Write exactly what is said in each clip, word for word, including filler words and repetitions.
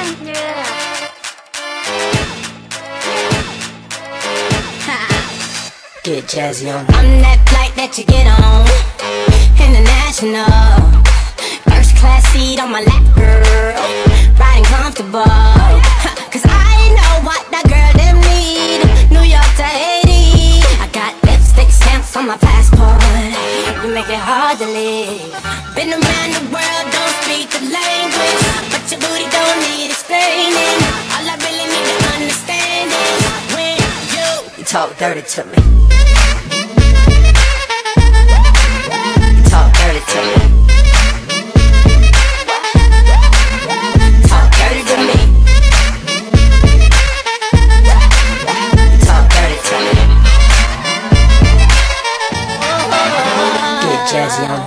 Get jazzy on. I'm that flight that you get on, international, first class seat on my lap, girl, riding comfortable. Cause I know what that girl them need. New York to Haiti, I got lipstick stamps on my passport. You make it hard to live. Been around the world, don't speak the language, but your booty don't need explaining. All I really need to understand is when you, you talk dirty to me. Talk dirty to me. Talk dirty to me. Talk dirty to me. Get jazzy on.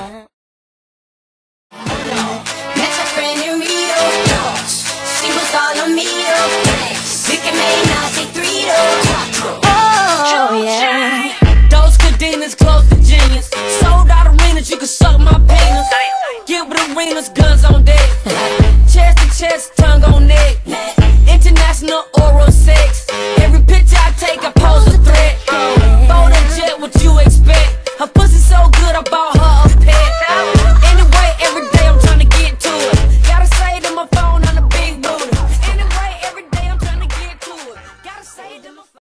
Met your friend in Rio. She was all on me. We can make Nazi three though. Oh yeah. Those cadenas close to genius. Sold out arenas, you can suck my penis. Gilbert arenas, guns on deck. Chest to chest, tongue on neck. International oral sex.